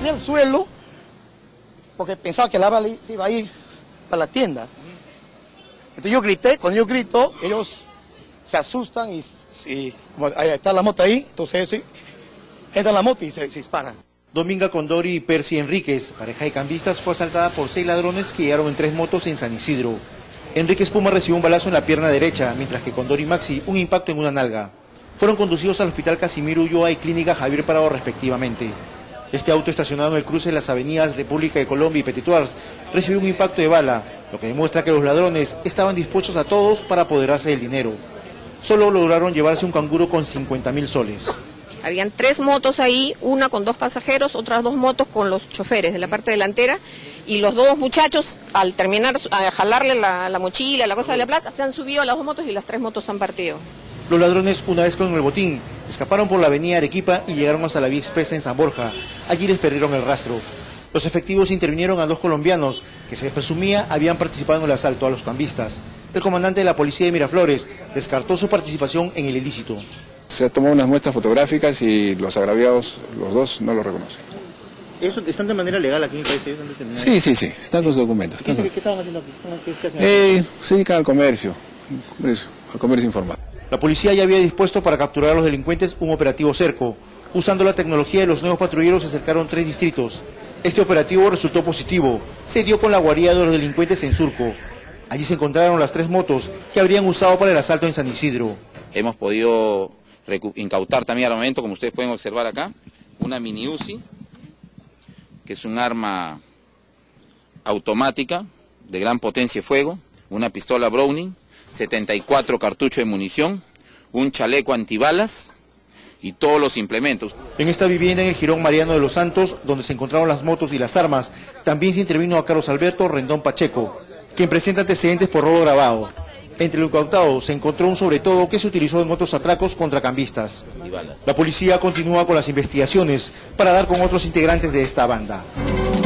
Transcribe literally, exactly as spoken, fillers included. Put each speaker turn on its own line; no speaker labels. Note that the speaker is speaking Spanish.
tiré al suelo porque pensaba que la bala se iba a ir para la tienda. Entonces yo grité, cuando yo grito, ellos se asustan y, y bueno, ahí está la moto ahí, entonces sí, entra la moto y se, se disparan.
Dominga Condori y Percy Enríquez, pareja de cambistas, fue asaltada por seis ladrones que llegaron en tres motos en San Isidro. Enríquez Puma recibió un balazo en la pierna derecha, mientras que Condori Maxi un impacto en una nalga. Fueron conducidos al Hospital Casimiro Ulloa y Clínica Javier Parado respectivamente. Este auto, estacionado en el cruce de las avenidas República de Colombia y Petituars, recibió un impacto de bala, lo que demuestra que los ladrones estaban dispuestos a todos para apoderarse del dinero. Solo lograron llevarse un canguro con cincuenta mil soles.
Habían tres motos ahí, una con dos pasajeros, otras dos motos con los choferes de la parte delantera, y los dos muchachos, al terminar, a jalarle la, la mochila, la cosa de la plata, se han subido a las dos motos y las tres motos han partido.
Los ladrones, una vez con el botín, escaparon por la avenida Arequipa y llegaron hasta la vía expresa en San Borja. Allí les perdieron el rastro. Los efectivos intervinieron a dos colombianos que se presumía habían participado en el asalto a los cambistas. El comandante de la policía de Miraflores descartó su participación en el ilícito.
Se tomó unas muestras fotográficas y los agraviados, los dos, no lo reconocen.
¿Eso están de manera legal aquí en el país?
Sí, sí, sí, están los documentos.
¿Qué, ¿Qué estaban haciendo aquí? ¿Qué, qué hacen
eh,
aquí?
Se dedican al comercio, comercio, al comercio informal.
La policía ya había dispuesto para capturar a los delincuentes un operativo cerco. Usando la tecnología de los nuevos patrulleros se acercaron tres distritos. Este operativo resultó positivo. Se dio con la guarida de los delincuentes en Surco. Allí se encontraron las tres motos que habrían usado para el asalto en San Isidro.
Hemos podido incautar también armamento, como ustedes pueden observar acá, una mini Uzi, que es un arma automática de gran potencia de fuego, una pistola Browning, setenta y cuatro cartuchos de munición, un chaleco antibalas y todos los implementos.
En esta vivienda en el Jirón Mariano de los Santos, donde se encontraron las motos y las armas, también se intervino a Carlos Alberto Rendón Pacheco, quien presenta antecedentes por robo grabado. Entre lo incautado se encontró un sobretodo que se utilizó en otros atracos contra cambistas. La policía continúa con las investigaciones para dar con otros integrantes de esta banda.